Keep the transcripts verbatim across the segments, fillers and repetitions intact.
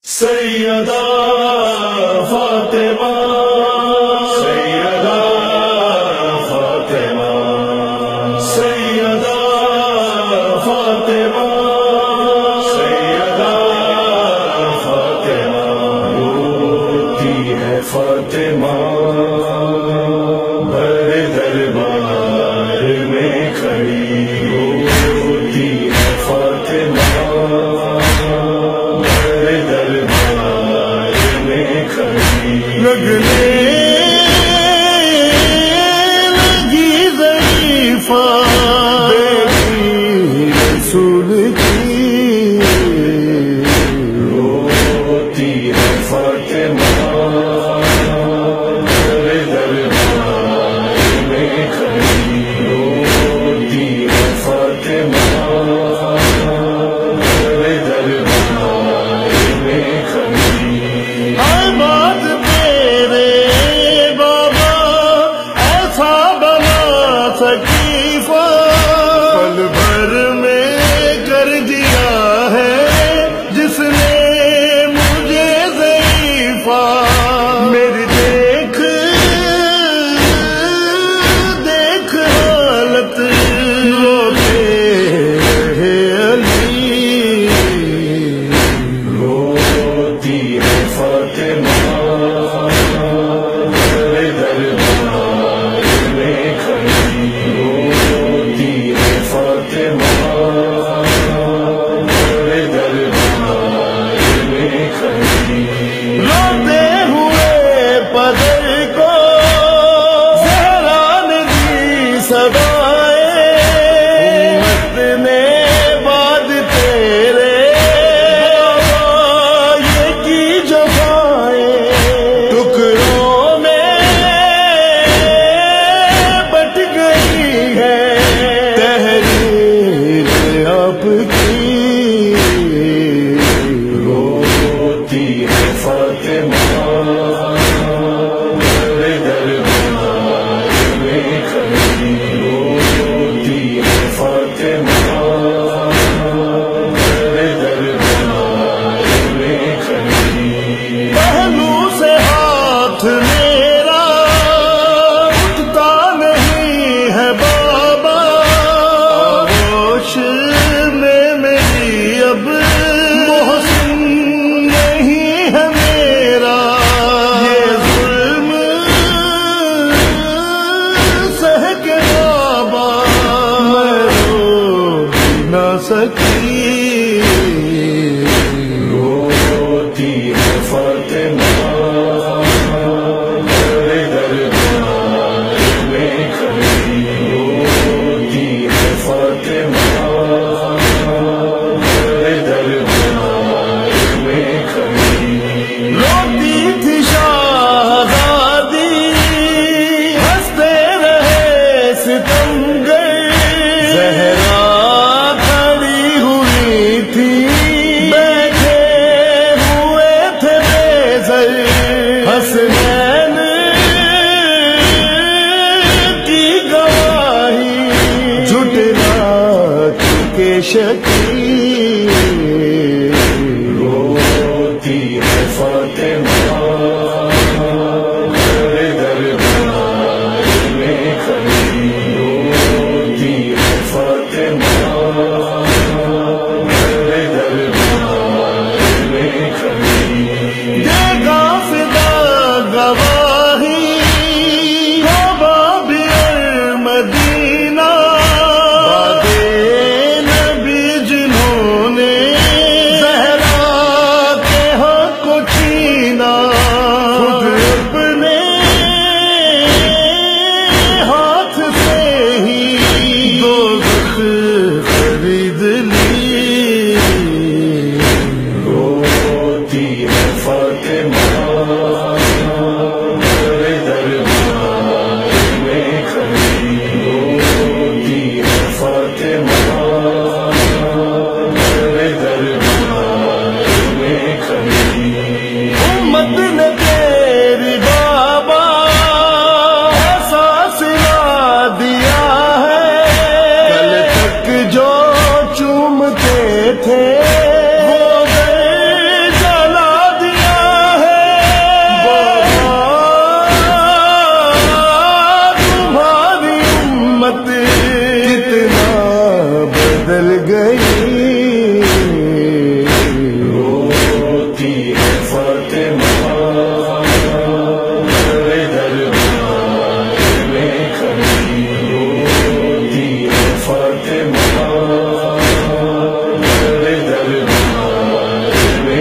سیدہ فاطمہ سیدہ فاطمہ سیدہ فاطمہ سیدہ فاطمہ روتی ہے فاطمہ بر دربار میں کھڑی روتی ہے فاطمہ لگنے لگی ضعیفہ بیٹی رسول کی روتی ہے فاطمہ دربار میں کھڑی روتی ہے فاطمہ دربار میں کھڑی آباد پل بھر میں کر دیا ہے جس نے مجھے ضعیفہ میری دیکھ دیکھ حالت روتے رہے علی روتی ہے فاطمہ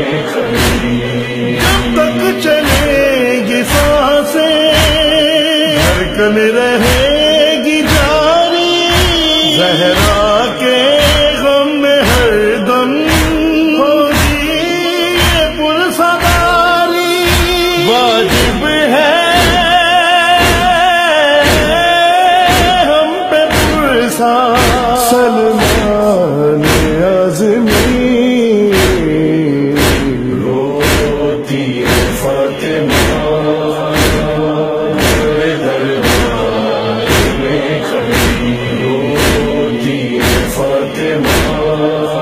میں کھڑی، جب تک چلے گی سانسیں دھڑکن رہے گی جاری، زہرا کے غم میں ہر دم ہوگی یہ پرسداری، واجب ہے ہم پہ پرسا سلمان اعظمی، روتی ہے فاطمہ دربار میں کھڑی، روتی ہے فاطمہ